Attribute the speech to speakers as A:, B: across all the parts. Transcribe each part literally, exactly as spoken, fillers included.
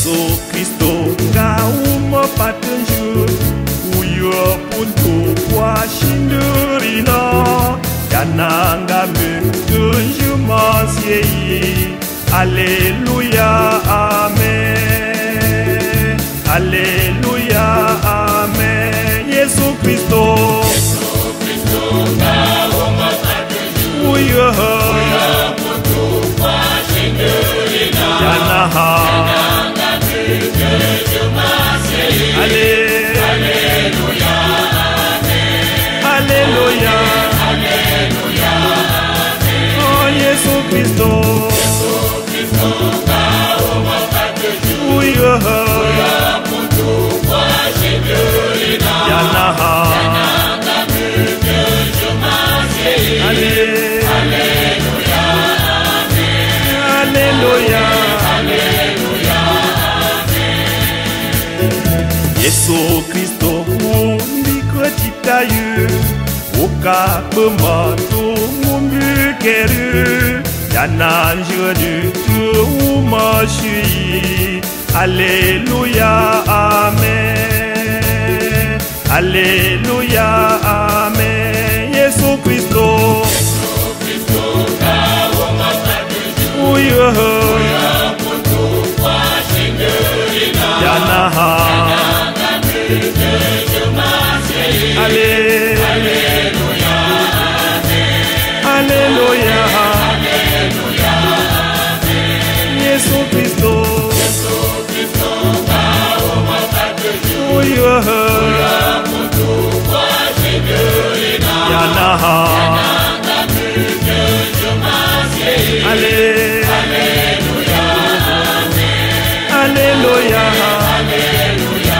A: Yesu Kristo ngau patunjuk uyo puntu kwa shindurina yananga mutunju masiei. Alléluia, amen. Alléluia, amen. Yesu Kristo,
B: Yesu Kristo ngao mapatunjuk
A: uyo
B: uyo puntu kwa shindurina
A: yanaha
B: yananga mutunju masiei.
A: Alléluia,
B: amen.
A: Alléluia,
B: Alléluia, amen.
A: oh Yesu Kristo,
B: Yesu Kristo ngao mapatunjuk
A: uyo
B: uyo puntu kwa shindurina
A: yanaha
B: yananga mutunju masiei.
A: Alléluia,
B: Alléluia, amen.
A: Alléluia.
B: Alléluia,
A: Yesu Kristo mumbiko citayu Oka pematu mumbukeru Yananjenu tu umashui. Alléluia, amen. Alléluia, amen. Yesu Kristo,
B: Yesu Kristo ngao mapatunjuk
A: uyo
B: uyo puntu kwa shindurina
A: yanaha
B: yananga mutunju masiei.
A: Alléluia,
B: Alléluia, amen.
A: Alléluia,
B: Alléluia, amen.
A: Yesu Kristo,
B: Yesu Kristo ngao mapatunjuk
A: uyo
B: uyo puntu kwa shindurina
A: yanaha
B: yananga mutunju masiei.
A: Alléluia,
B: Alléluia, amen.
A: Alléluia.
B: Alléluia,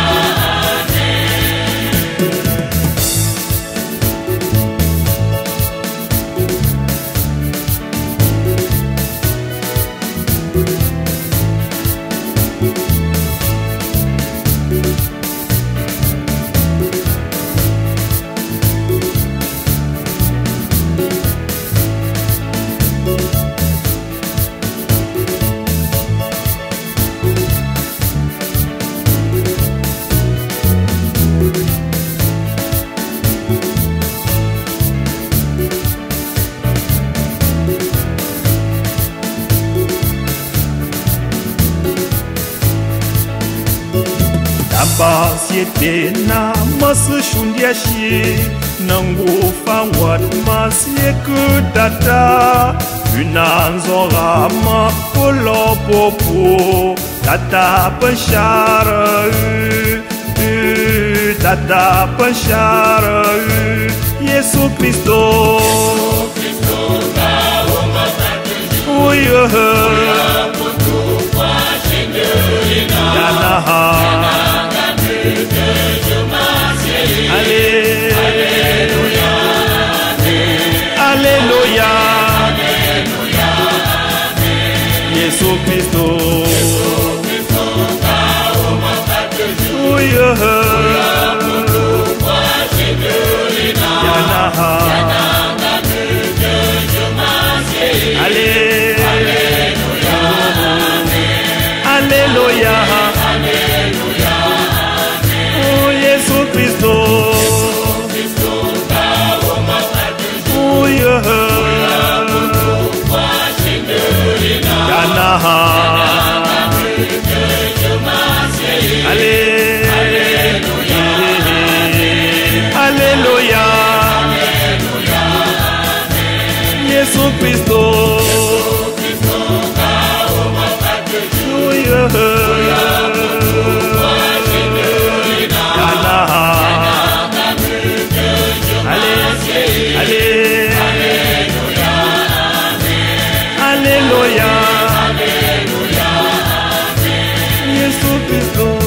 A: Namba siete na masu shundia shi Nangu fangwat masie kudata Unanzora ma polo popo Tata pensyara Tata pensyara Yesu Kristo,
B: Kristo ngao mapatunjuk
A: uyo
B: uyo puntu kwa shindurina
A: yanaha
B: yananga mutunju masiei.
A: Alléluia,
B: Alléluia, amen.
A: Alléluia,
B: Alléluia, amen.
A: Yesu Kristo,
B: Kristo ngao mapatunjuk
A: uyo
B: uyo puntu kwa shindurina
A: yanaha
B: yananga mutunju masiei.
A: Alléluia,
B: Alléluia, amen.
A: Alléluia,
B: Alléluia, amen.
A: oh Yesu Kristo,
B: Kristo ngao mapatunjuk
A: uyo
B: kwa shindurina
A: yanaha
B: yananga mutunju masiei.
A: Alléluia, Alléluia,
B: Alléluia, amen.
A: Yesu Kristo,
B: Kristo ngao mapatunjuk
A: uyo
B: kwa shindurina
A: yanaha
B: yananga mutunju masiei.
A: Alléluia,
B: Alléluia, amen.
A: Alléluia,
B: Alléluia, amen.
A: Yesu Kristo.